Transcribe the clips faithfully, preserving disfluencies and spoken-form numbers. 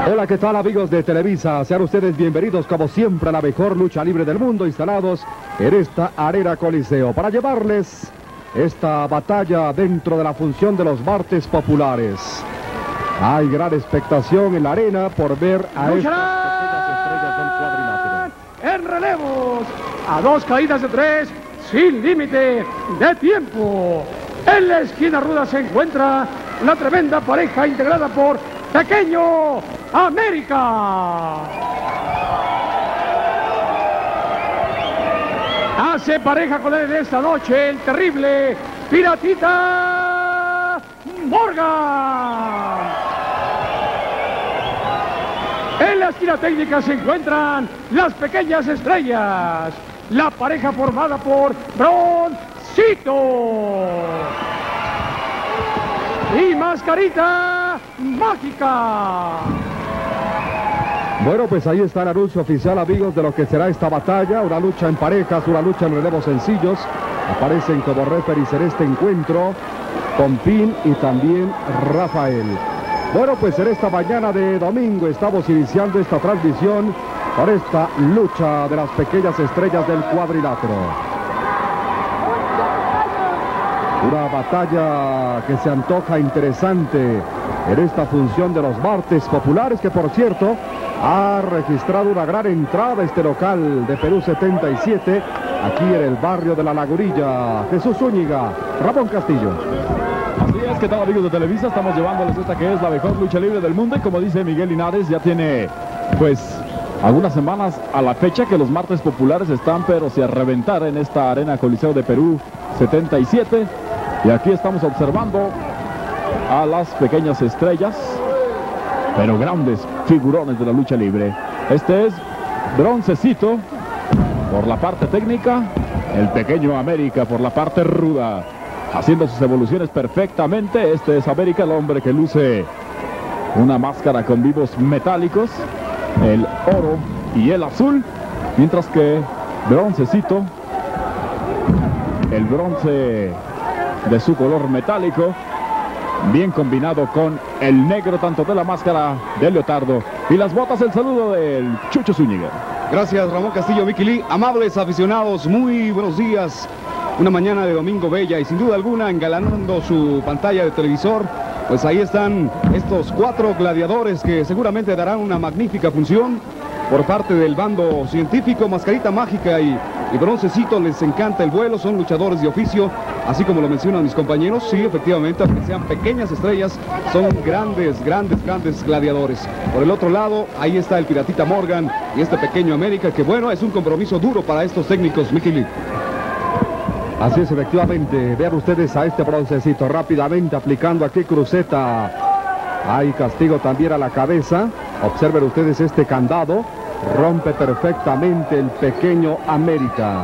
Hola, ¿qué tal amigos de Televisa? Sean ustedes bienvenidos como siempre a la mejor lucha libre del mundo, instalados en esta Arena Coliseo para llevarles esta batalla dentro de la función de los martes populares. Hay gran expectación en la arena por ver a estas pequeñas estrellas del cuadrilátero. En relevos, a dos caídas de tres, sin límite de tiempo. En la esquina ruda se encuentra la tremenda pareja integrada por Pequeño América. Hace pareja con él esta noche el terrible Piratita Morgan. En la esquina técnica se encuentran las pequeñas estrellas. La pareja formada por Broncito y Mascarita Mágica. Bueno, pues ahí está el anuncio oficial, amigos, de lo que será esta batalla. Una lucha en parejas, una lucha en relevos sencillos. Aparecen como referees en este encuentro Pompín y también Rafael. Bueno, pues en esta mañana de domingo estamos iniciando esta transmisión por esta lucha de las pequeñas estrellas del cuadrilátero. Una batalla que se antoja interesante en esta función de los martes populares, que por cierto ha registrado una gran entrada este local de Perú setenta y siete, aquí en el barrio de La Lagunilla. Jesús Zúñiga, Ramón Castillo. Así es, ¿qué tal amigos de Televisa? Estamos llevándoles esta que es la mejor lucha libre del mundo y como dice Miguel Linares, ya tiene pues algunas semanas a la fecha que los martes populares están pero si a reventar en esta Arena Coliseo de Perú setenta y siete. Y aquí estamos observando a las pequeñas estrellas, pero grandes figurones de la lucha libre. Este es Broncecito por la parte técnica, el Pequeño América por la parte ruda, haciendo sus evoluciones perfectamente. Este es América, el hombre que luce una máscara con vivos metálicos, el oro y el azul, mientras que Broncecito, el bronce de su color metálico, bien combinado con el negro tanto de la máscara del leotardo y las botas. El saludo del Chucho Zúñiga. Gracias Ramón Castillo, Mickey Lee. Amables aficionados, muy buenos días. Una mañana de domingo bella y sin duda alguna engalanando su pantalla de televisor. Pues ahí están estos cuatro gladiadores que seguramente darán una magnífica función. Por parte del bando científico, Mascarita Mágica y, y Broncecito les encanta el vuelo, son luchadores de oficio, así como lo mencionan mis compañeros. Sí, efectivamente, aunque sean pequeñas estrellas, son grandes, grandes, grandes gladiadores. Por el otro lado, ahí está el Piratita Morgan y este Pequeño América, que bueno, es un compromiso duro para estos técnicos, Mickey Lee. Así es, efectivamente. Vean ustedes a este Broncecito rápidamente aplicando aquí cruceta. Hay castigo también a la cabeza. Observen ustedes este candado. Rompe perfectamente el Pequeño América.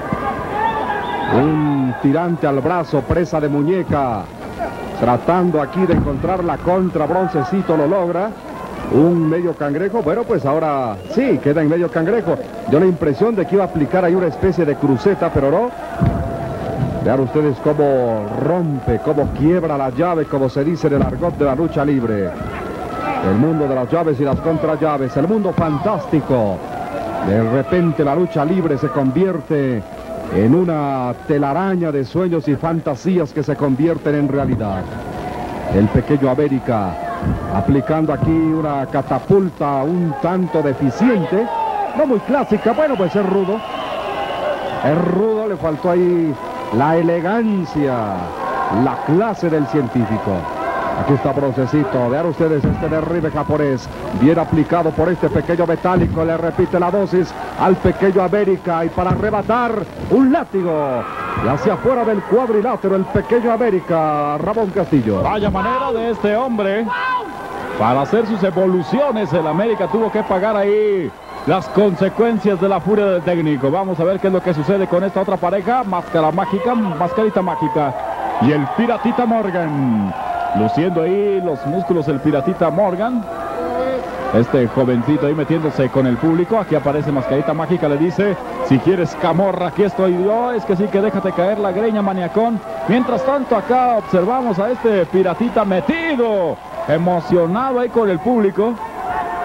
Un tirante al brazo, presa de muñeca. Tratando aquí de encontrar la contra. Broncecito lo logra. Un medio cangrejo. Bueno, pues ahora sí, queda en medio cangrejo. Dio la impresión de que iba a aplicar ahí una especie de cruceta, pero no. Vean ustedes cómo rompe, cómo quiebra la llave, como se dice en el argot de la lucha libre. El mundo de las llaves y las contrallaves, el mundo fantástico. De repente la lucha libre se convierte en una telaraña de sueños y fantasías que se convierten en realidad. El Pequeño América aplicando aquí una catapulta un tanto deficiente, no muy clásica. Bueno, pues es rudo. Es rudo, le faltó ahí la elegancia, la clase del científico. Aquí está Broncecito. Vean ustedes este derribe japonés, bien aplicado por este Pequeño Metálico. Le repite la dosis al Pequeño América y para arrebatar un látigo. Y hacia afuera del cuadrilátero el Pequeño América, Ramón Castillo. Vaya manera de este hombre para hacer sus evoluciones. El América tuvo que pagar ahí las consecuencias de la furia del técnico. Vamos a ver qué es lo que sucede con esta otra pareja. Máscara Mágica, Mascarita Mágica y el Piratita Morgan. Luciendo ahí los músculos el Piratita Morgan. Este jovencito ahí metiéndose con el público. Aquí aparece Mascarita Mágica, le dice: si quieres camorra, aquí estoy yo. Es que sí, que déjate caer la greña, maniacón. Mientras tanto acá observamos a este Piratita metido, emocionado ahí con el público.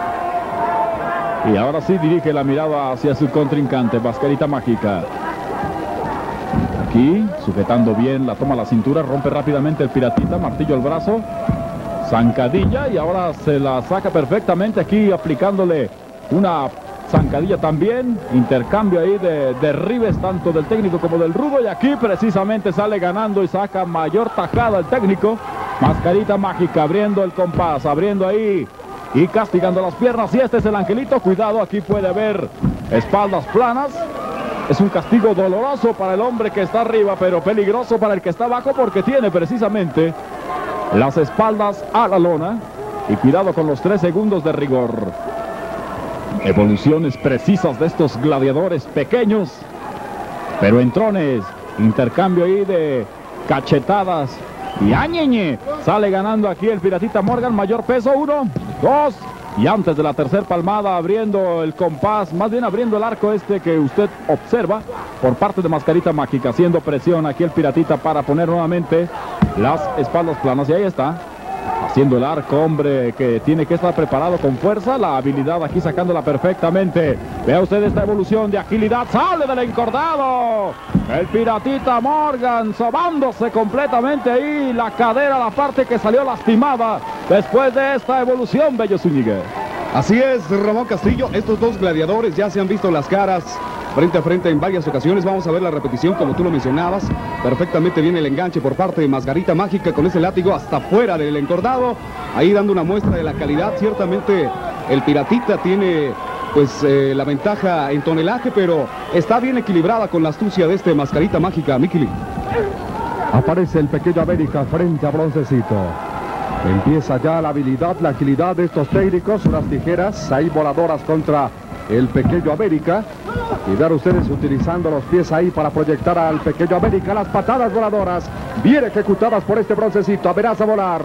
Y ahora sí dirige la mirada hacia su contrincante, Mascarita Mágica. Aquí, sujetando bien, la toma a la cintura, rompe rápidamente el piratita, martillo al brazo, zancadilla, y ahora se la saca perfectamente aquí, aplicándole una zancadilla también, intercambio ahí de derribes tanto del técnico como del rudo, y aquí precisamente sale ganando y saca mayor tajada el técnico. Mascarita Mágica abriendo el compás, abriendo ahí y castigando las piernas, y este es el angelito. Cuidado, aquí puede haber espaldas planas. Es un castigo doloroso para el hombre que está arriba, pero peligroso para el que está abajo, porque tiene precisamente las espaldas a la lona. Y cuidado con los tres segundos de rigor. Evoluciones precisas de estos gladiadores pequeños, pero entrones. Intercambio ahí de cachetadas. Y añeñe, sale ganando aquí el piratita Morgan, mayor peso, uno, dos, y antes de la tercera palmada abriendo el compás, más bien abriendo el arco este que usted observa por parte de Mascarita Mágica, haciendo presión aquí el piratita para poner nuevamente las espaldas planas, y ahí está, haciendo el arco, hombre, que tiene que estar preparado con fuerza, la habilidad aquí sacándola perfectamente. Vea usted esta evolución de agilidad, sale del encordado, el piratita Morgan sobándose completamente ahí, la cadera, la parte que salió lastimada después de esta evolución, Bello Zúñiga. Así es, Ramón Castillo, estos dos gladiadores ya se han visto las caras frente a frente en varias ocasiones. Vamos a ver la repetición, como tú lo mencionabas. Perfectamente bien el enganche por parte de Mascarita Mágica con ese látigo hasta fuera del encordado, ahí dando una muestra de la calidad. Ciertamente el piratita tiene pues eh, la ventaja en tonelaje, pero está bien equilibrada con la astucia de este Mascarita Mágica, Mikili. Aparece el pequeño América frente a Broncecito. Empieza ya la habilidad, la agilidad de estos técnicos. Unas tijeras ahí voladoras contra el pequeño América. Y ver ustedes utilizando los pies ahí para proyectar al pequeño América. Las patadas voladoras bien ejecutadas por este Broncecito. Amenaza a volar.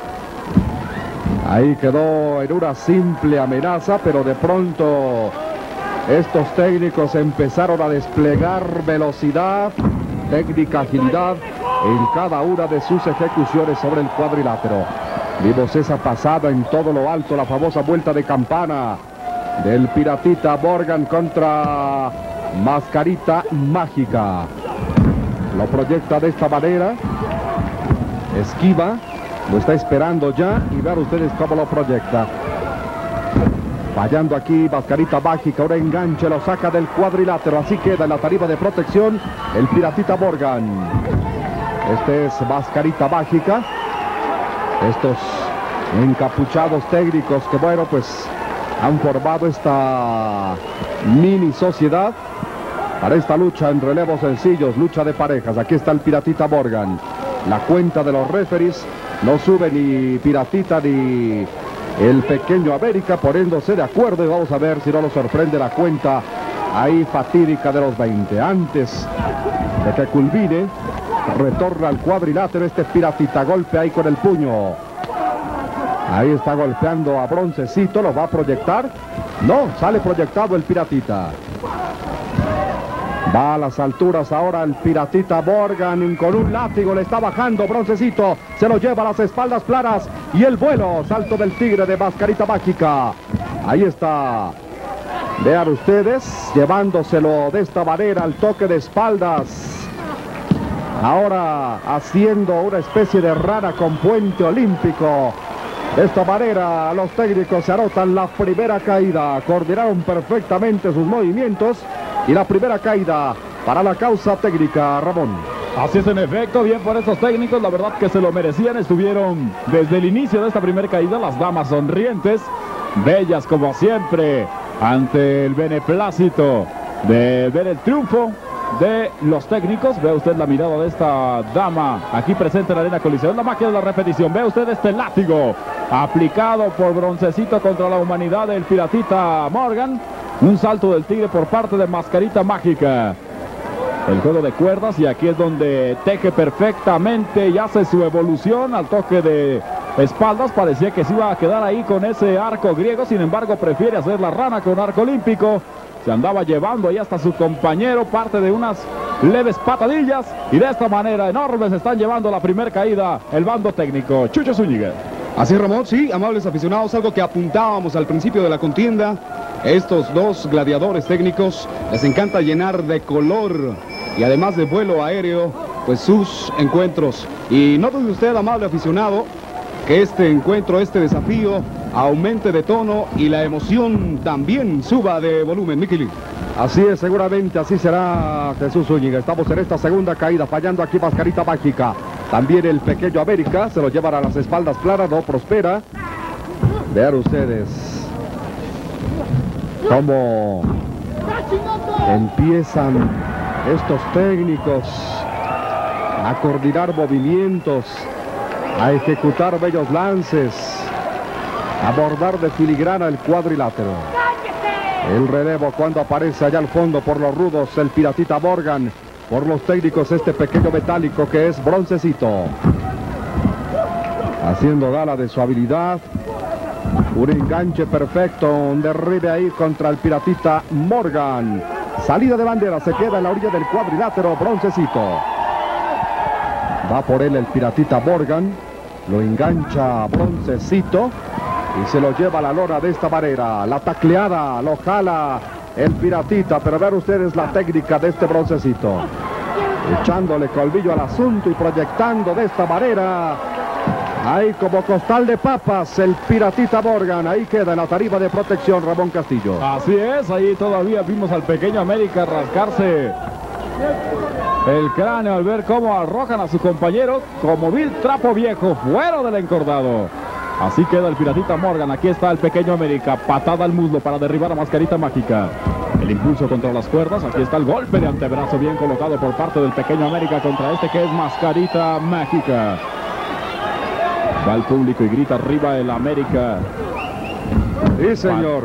Ahí quedó en una simple amenaza, pero de pronto estos técnicos empezaron a desplegar velocidad, técnica, agilidad en cada una de sus ejecuciones sobre el cuadrilátero. Vimos esa pasada en todo lo alto, la famosa vuelta de campana del piratita Morgan contra Mascarita Mágica. Lo proyecta de esta manera, esquiva, lo está esperando ya, y vean ustedes cómo lo proyecta. Fallando aquí Mascarita Mágica, un enganche, lo saca del cuadrilátero, así queda en la tarima de protección el piratita Morgan. Este es Mascarita Mágica. Estos encapuchados técnicos que, bueno, pues han formado esta mini sociedad para esta lucha en relevos sencillos, lucha de parejas. Aquí está el piratita Morgan. La cuenta de los referees, no sube ni piratita ni el pequeño América, poniéndose de acuerdo, y vamos a ver si no nos sorprende la cuenta ahí fatídica de los veinte. Antes de que culmine, retorna al cuadrilátero este piratita, golpe ahí con el puño. Ahí está golpeando a Broncecito, lo va a proyectar. No, sale proyectado el piratita. Va a las alturas ahora el piratita Morgan, con un látigo le está bajando Broncecito, se lo lleva a las espaldas planas, y el vuelo, salto del tigre de Mascarita Mágica. Ahí está, vean ustedes, llevándoselo de esta manera al toque de espaldas. Ahora haciendo una especie de rana con puente olímpico. De esta manera los técnicos se anotan la primera caída, coordinaron perfectamente sus movimientos, y la primera caída para la causa técnica, Ramón. Así es, en efecto, bien por estos técnicos, la verdad que se lo merecían. Estuvieron desde el inicio de esta primera caída las damas sonrientes, bellas como siempre, ante el beneplácito de ver el triunfo de los técnicos. Ve usted la mirada de esta dama aquí presente en la arena Coliseo, la magia de la repetición. Ve usted este látigo aplicado por Broncecito contra la humanidad del piratita Morgan. Un salto del tigre por parte de Mascarita Mágica. El juego de cuerdas, y aquí es donde teje perfectamente y hace su evolución al toque de espaldas. Parecía que se iba a quedar ahí con ese arco griego, sin embargo prefiere hacer la rana con arco olímpico. Se andaba llevando ahí hasta su compañero, parte de unas leves patadillas, y de esta manera enormes están llevando la primera caída el bando técnico. Chucho Zúñiga. Así, Ramón, sí, amables aficionados, algo que apuntábamos al principio de la contienda. Estos dos gladiadores técnicos les encanta llenar de color y además de vuelo aéreo, pues sus encuentros. Y no dude usted, amable aficionado, que este encuentro, este desafío, aumente de tono y la emoción también suba de volumen, Mickey Lee. Así es, seguramente así será, Jesús Zúñiga. Estamos en esta segunda caída, fallando aquí Mascarita Mágica. También el pequeño América se lo llevan a las espaldas claras, no prospera. Vean ustedes cómo empiezan estos técnicos a coordinar movimientos, a ejecutar bellos lances, a bordar de filigrana el cuadrilátero. El relevo cuando aparece allá al fondo por los rudos el Piratita Morgan, por los técnicos este pequeño metálico que es Broncecito. Haciendo gala de su habilidad, un enganche perfecto, un derribe ahí contra el Piratita Morgan. Salida de bandera, se queda en la orilla del cuadrilátero Broncecito. Va por él el Piratita Morgan, lo engancha Broncecito y se lo lleva a la lona de esta manera. La tacleada, lo jala el Piratita, pero vean ustedes la técnica de este Broncecito. Echándole colmillo al asunto y proyectando de esta manera. Ahí como costal de papas el Piratita Morgan. Ahí queda en la tarima de protección Ramón Castillo. Así es, ahí todavía vimos al pequeño América rascarse el cráneo al ver cómo arrojan a su compañero como vil trapo viejo fuera del encordado. Así queda el Piratita Morgan. Aquí está el pequeño América. Patada al muslo para derribar a Mascarita Mágica. El impulso contra las cuerdas. Aquí está el golpe de antebrazo bien colocado por parte del pequeño América contra este que es Mascarita Mágica. Va el público y grita arriba el América. Sí, señor.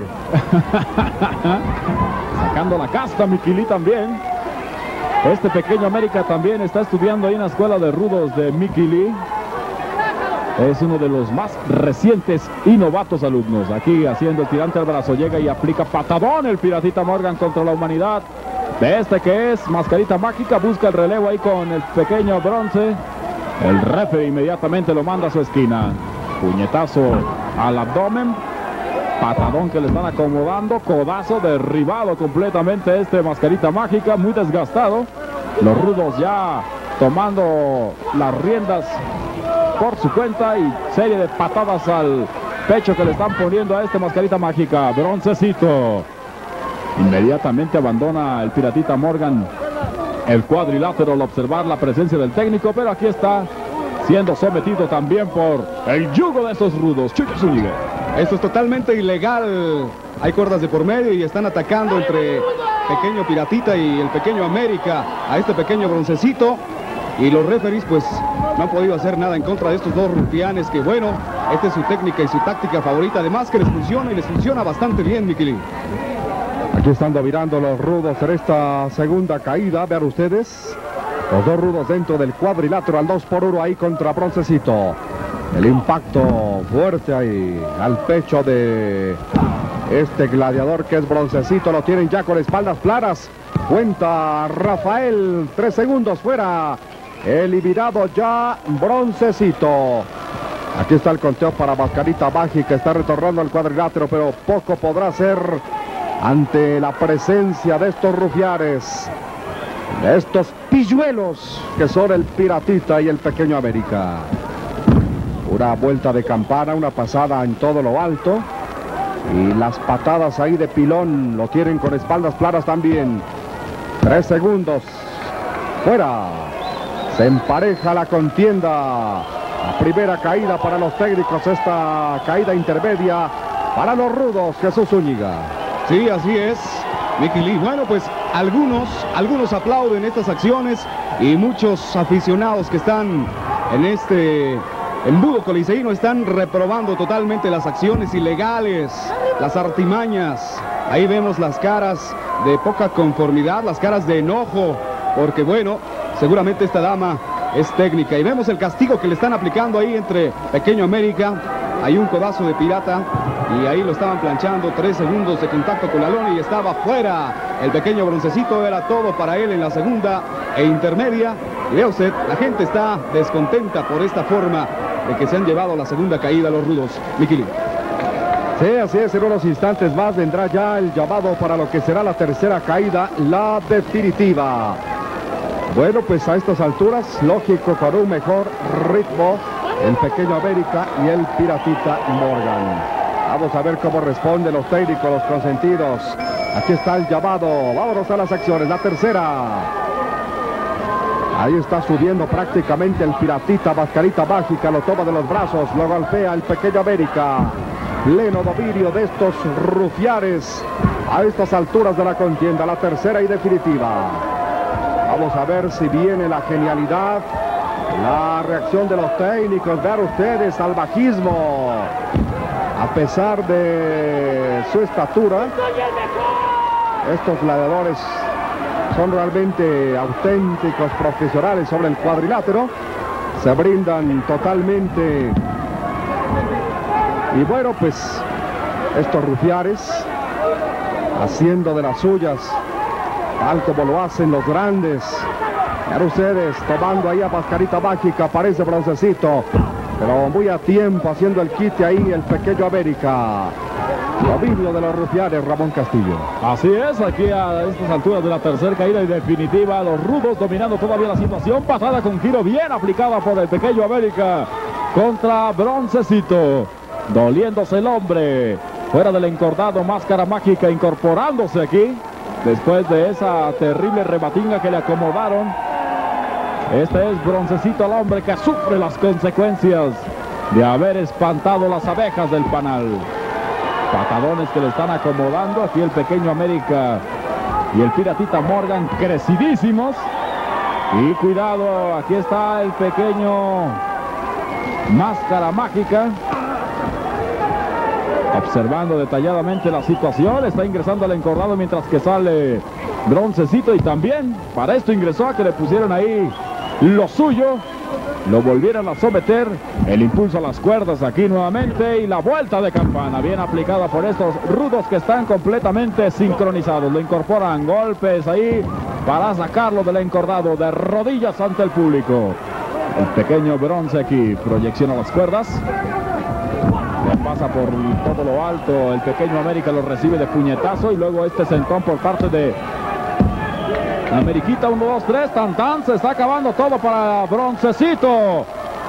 Sacando la casta, Mickey Lee también. Este pequeño América también está estudiando ahí en la escuela de rudos de Mickey Lee. Es uno de los más recientes y novatos alumnos. Aquí haciendo el tirante al brazo. Llega y aplica patadón el Piratita Morgan contra la humanidad de este que es Mascarita Mágica. Busca el relevo ahí con el pequeño Bronce. El referee inmediatamente lo manda a su esquina. Puñetazo al abdomen. Patadón que le están acomodando. Codazo derribado completamente este Mascarita Mágica. Muy desgastado. Los rudos ya tomando las riendas por su cuenta y serie de patadas al pecho que le están poniendo a este Mascarita Mágica. Broncecito inmediatamente abandona el Piratita Morgan el cuadrilátero al observar la presencia del técnico, pero aquí está siendo sometido también por el yugo de estos rudos. Chucho Zúñiga. Esto es totalmente ilegal. Hay cuerdas de por medio y están atacando entre pequeño Piratita y el pequeño América a este pequeño Broncecito. Y los referees pues no han podido hacer nada en contra de estos dos rufianes que, bueno, esta es su técnica y su táctica favorita. Además que les funciona y les funciona bastante bien, Mickey Lee. Aquí están dominando los rudos en esta segunda caída. Vean ustedes. Los dos rudos dentro del cuadrilátero al dos por uno ahí contra Broncecito. El impacto fuerte ahí al pecho de este gladiador que es Broncecito. Lo tienen ya con espaldas claras. Cuenta Rafael. Tres segundos fuera. Eliminado ya Broncecito. Aquí está el conteo para Mascarita Mágica. Está retornando al cuadrilátero, pero poco podrá hacer ante la presencia de estos rufianes, de estos pilluelos que son el Piratita y el pequeño América. Una vuelta de campana, una pasada en todo lo alto. Y las patadas ahí de pilón lo tienen con espaldas claras también. Tres segundos. Fuera. Se empareja la contienda. La primera caída para los técnicos. Esta caída intermedia para los rudos. Jesús Zúñiga. Sí, así es, Mickey Lee. Bueno, pues algunos, algunos aplauden estas acciones y muchos aficionados que están en este embudo coliseíno están reprobando totalmente las acciones ilegales, las artimañas. Ahí vemos las caras de poca conformidad, las caras de enojo, porque bueno, seguramente esta dama es técnica. Y vemos el castigo que le están aplicando ahí entre pequeño América. Hay un codazo de Pirata y ahí lo estaban planchando. Tres segundos de contacto con la lona y estaba fuera. El pequeño Broncecito, era todo para él en la segunda e intermedia. Y vea usted, la gente está descontenta por esta forma de que se han llevado la segunda caída los rudos. Mickey Lee. Sí, así es, en unos instantes más vendrá ya el llamado para lo que será la tercera caída, la definitiva. Bueno, pues a estas alturas, lógico, con un mejor ritmo, el pequeño América y el Piratita Morgan. Vamos a ver cómo responden los técnicos, los consentidos. Aquí está el llamado, vámonos a las acciones, la tercera. Ahí está subiendo prácticamente el Piratita, Mascarita Mágica, lo toma de los brazos, lo golpea el pequeño América. Pleno dominio de estos rufianes a estas alturas de la contienda, la tercera y definitiva. Vamos a ver si viene la genialidad, la reacción de los técnicos. Vean ustedes, salvajismo. A pesar de su estatura, estos gladiadores son realmente auténticos profesionales sobre el cuadrilátero. Se brindan totalmente. Y bueno, pues estos rufianes haciendo de las suyas, tal como lo hacen los grandes. Vean ustedes, tomando ahí a Mascarita Mágica, parece Broncecito, pero muy a tiempo haciendo el quite ahí el pequeño América. Dominio de los rufianes, Ramón Castillo. Así es, aquí a estas alturas de la tercera caída y definitiva, los rudos dominando todavía la situación. Patada con giro bien aplicada por el pequeño América contra Broncecito. Doliéndose el hombre, fuera del encordado, Máscara Mágica incorporándose aquí, después de esa terrible rebatinga que le acomodaron. Este es Broncecito, el hombre que sufre las consecuencias de haber espantado las abejas del panal. Patadones que le están acomodando, aquí el pequeño América y el Piratita Morgan crecidísimos. Y cuidado, aquí está el pequeño Máscara Mágica, observando detalladamente la situación. Está ingresando al encordado mientras que sale Broncecito, y también para esto ingresó a que le pusieron ahí lo suyo, lo volvieran a someter. El impulso a las cuerdas aquí nuevamente y la vuelta de campana bien aplicada por estos rudos que están completamente sincronizados. Lo incorporan, golpes ahí para sacarlo del encordado, de rodillas ante el público. El pequeño Bronce aquí, proyección a las cuerdas. Pasa por todo lo alto, el pequeño América lo recibe de puñetazo y luego este sentón por parte de Ameriquita. Uno, dos, tres, tan tan, se está acabando todo para Broncecito.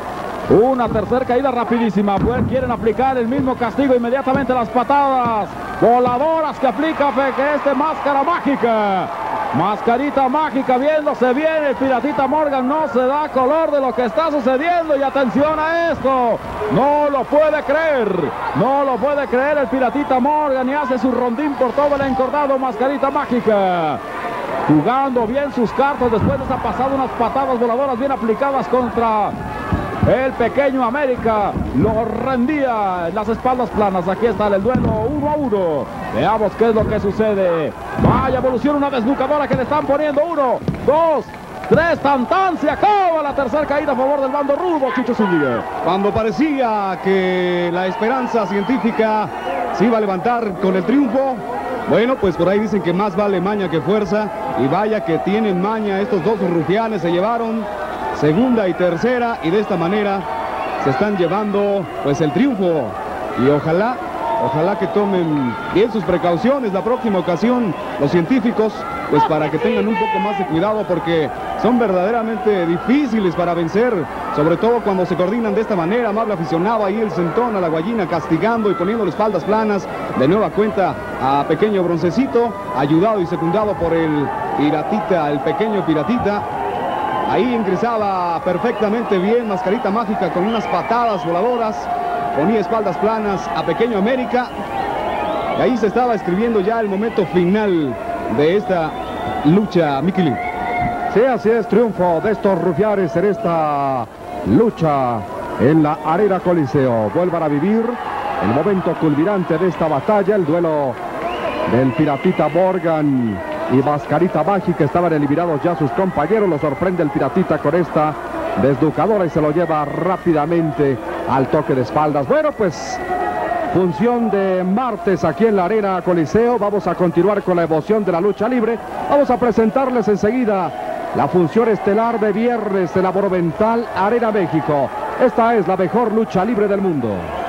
Una tercera caída rapidísima. Pues quieren aplicar el mismo castigo inmediatamente, las patadas voladoras que aplica que este Máscara Mágica. Mascarita Mágica viéndose bien, el Piratita Morgan no se da color de lo que está sucediendo. Y atención a esto, no lo puede creer, no lo puede creer el Piratita Morgan, y hace su rondín por todo el encordado Mascarita Mágica. Jugando bien sus cartas después de esa pasada, unas patadas voladoras bien aplicadas contra el pequeño América. Lo rendía en las espaldas planas. Aquí está el duelo uno a uno. Veamos qué es lo que sucede. Vaya evolución, una desnucadora que le están poniendo. Uno, dos, tres, tan tan, se acaba la tercera caída a favor del bando rudo, Chucho Zúñiga. Cuando parecía que la esperanza científica se iba a levantar con el triunfo, bueno, pues por ahí dicen que más vale maña que fuerza, y vaya que tienen maña estos dos rufianes. Se llevaron segunda y tercera, y de esta manera se están llevando pues el triunfo, y ojalá ojalá que tomen bien sus precauciones la próxima ocasión los científicos, pues para que tengan un poco más de cuidado, porque son verdaderamente difíciles para vencer, sobre todo cuando se coordinan de esta manera. Amable aficionado, ahí el sentón a la guayina castigando y poniendo las espaldas planas de nueva cuenta a pequeño Broncecito, ayudado y secundado por el Piratita, el pequeño Piratita. Ahí ingresaba perfectamente bien Mascarita Mágica con unas patadas voladoras, ponía espaldas planas a pequeño América, y ahí se estaba escribiendo ya el momento final de esta lucha, Mikili. Sí, así es, triunfo de estos rufianes en esta lucha en la Arena Coliseo. Vuelvan a vivir el momento culminante de esta batalla, el duelo del Piratita Morgan y Mascarita Mágica. Estaban eliminados ya sus compañeros. Lo sorprende el Piratita con esta desnucadora y se lo lleva rápidamente al toque de espaldas. Bueno, pues función de martes aquí en la Arena Coliseo. Vamos a continuar con la emoción de la lucha libre. Vamos a presentarles enseguida la función estelar de viernes de la Monumental Arena México. Esta es la mejor lucha libre del mundo.